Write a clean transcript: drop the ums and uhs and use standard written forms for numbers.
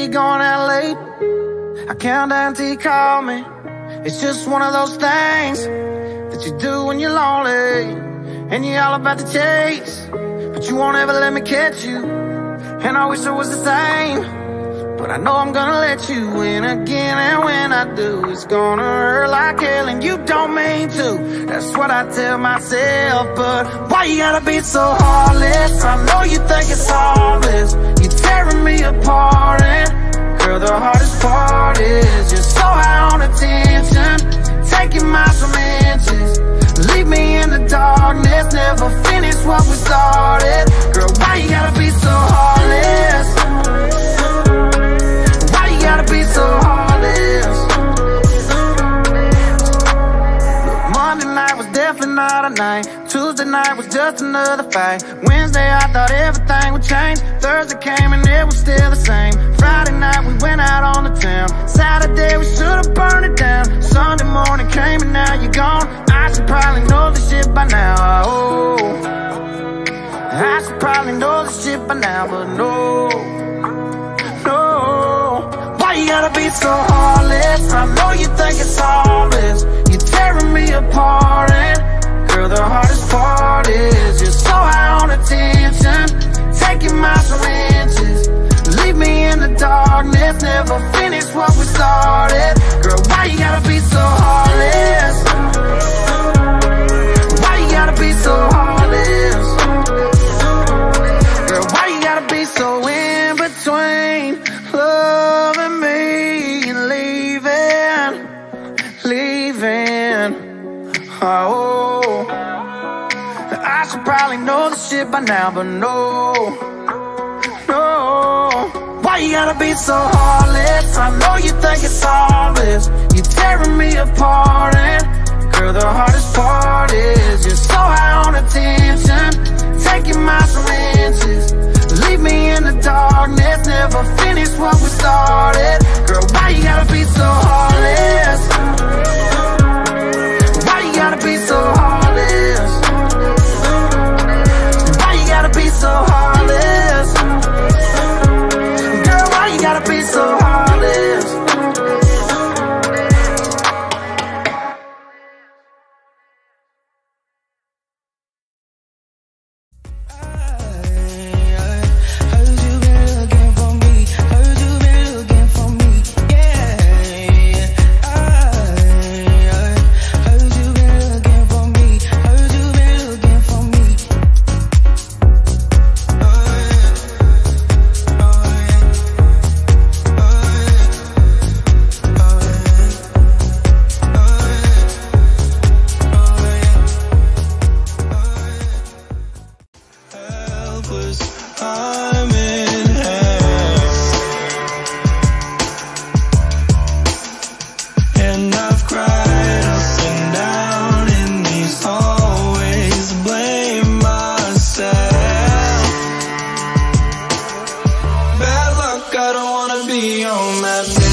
you going out late. I count down till you call me. It's just one of those things that you do when you're lonely, and you're all about the chase, but you won't ever let me catch you. And I wish it was the same, but I know I'm gonna let you win again. And when I do, it's gonna hurt like hell, and you don't mean to. That's what I tell myself. But why you gotta be so heartless? I know you think it's harmless. You're tearing me apart, and girl, the hardest part is you're so high on attention, taking miles from inches. Leave me in the darkness, never finish what we started. Girl, why you gotta be so heartless? Why you gotta be so heartless? Look, Monday night was definitely not a night. Tuesday night was just another fight. Wednesday I thought everything would change. Thursday came and it was still the same. Friday night we went out on the town. Saturday we should've burned it down. Sunday morning came and now you're gone. I should probably know this shit by now. Oh, I should probably know this shit by now, but no, no. Why you gotta be so heartless? I know you think it's harmless. You're tearing me apart, and girl, the hardest part is you're so high on attention, taking miles from inches. Leave me in the darkness, never finish what we started. Girl, why you gotta be so heartless? Why you gotta be so heartless? Girl, why you gotta be so in between loving me and leaving? Oh, I should probably know this shit by now, but no, no. Why you gotta be so heartless? I know you think it's harmless. You're tearing me apart, and girl, the hardest part is you're so high on attention, taking miles from inches. Leave me in the darkness, never finish what we started. Girl, why you gotta be so heartless? Why you gotta be so heartless? Why you gotta be so heartless? Girl, why you gotta be so heartless? I'm in hell, and I've cried up and down in these hallways, blame myself. Bad luck, I don't wanna be on that.